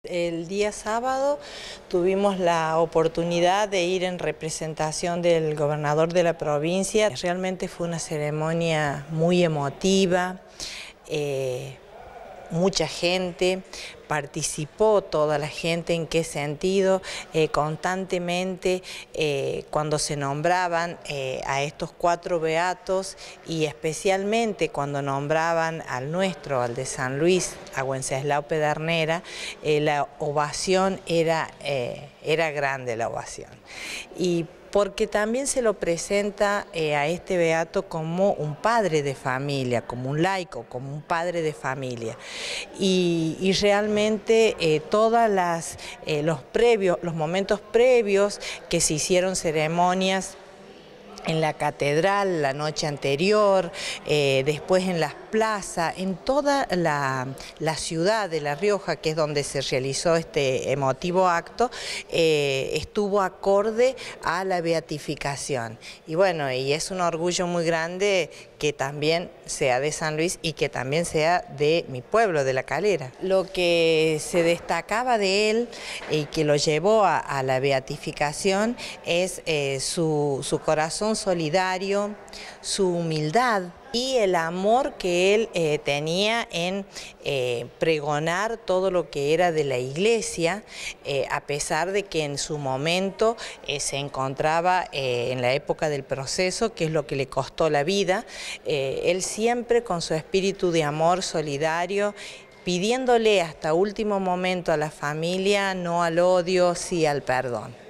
El día sábado tuvimos la oportunidad de ir en representación del gobernador de la provincia. Realmente fue una ceremonia muy emotiva, mucha gente, participó toda la gente. ¿En qué sentido? Constantemente cuando se nombraban a estos 4 beatos y especialmente cuando nombraban al nuestro, al de San Luis, a Wenceslao Pedernera, la ovación era grande, la ovación. Y porque también se lo presenta a este beato como un padre de familia, como un laico, como un padre de familia. Y realmente todos los momentos previos que se hicieron ceremonias en la catedral la noche anterior, después en las plazas, en toda la ciudad de La Rioja, que es donde se realizó este emotivo acto, estuvo acorde a la beatificación. Y bueno, y es un orgullo muy grande que también sea de San Luis y que también sea de mi pueblo, de La Calera. Lo que se destacaba de él y que lo llevó a la beatificación es su corazón solidario, su humildad y el amor que él tenía en pregonar todo lo que era de la iglesia, a pesar de que en su momento se encontraba en la época del proceso, que es lo que le costó la vida. Él siempre con su espíritu de amor solidario, pidiéndole hasta último momento a la familia no al odio, sí al perdón.